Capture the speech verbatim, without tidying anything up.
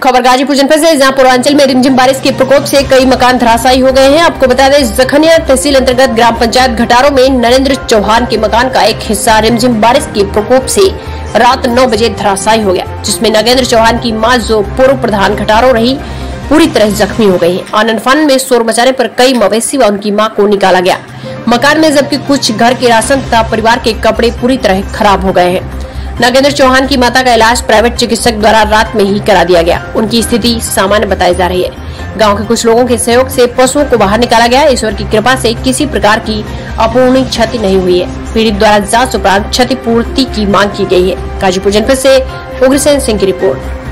खबर गाजीपुर जनपद से, जहां पूर्वांचल में रिमझिम बारिश के प्रकोप से कई मकान धराशायी हो गए हैं। आपको बता दें, जखनिया तहसील अंतर्गत ग्राम पंचायत घटारों में नरेंद्र चौहान के मकान का एक हिस्सा रिमझिम बारिश के प्रकोप से रात नौ बजे धराशायी हो गया, जिसमें नगेंद्र चौहान की मां, जो पूर्व प्रधान घटारों रही, पूरी तरह जख्मी हो गई है। आनन फानन में शोर मचाने पर कई मवेशी व उनकी मां को निकाला गया मकान में, जबकि कुछ घर के राशन तथा परिवार के कपड़े पूरी तरह खराब हो गए हैं। नगेंद्र चौहान की माता का इलाज प्राइवेट चिकित्सक द्वारा रात में ही करा दिया गया। उनकी स्थिति सामान्य बताई जा रही है। गांव के कुछ लोगों के सहयोग से पशुओं को बाहर निकाला गया। ईश्वर की कृपा से किसी प्रकार की अपूर्णीय क्षति नहीं हुई है। पीड़ित द्वारा जांच उपरांत क्षतिपूर्ति की मांग की गई है। गाजीपुर जनपद से उग्रसेन सिंह की रिपोर्ट।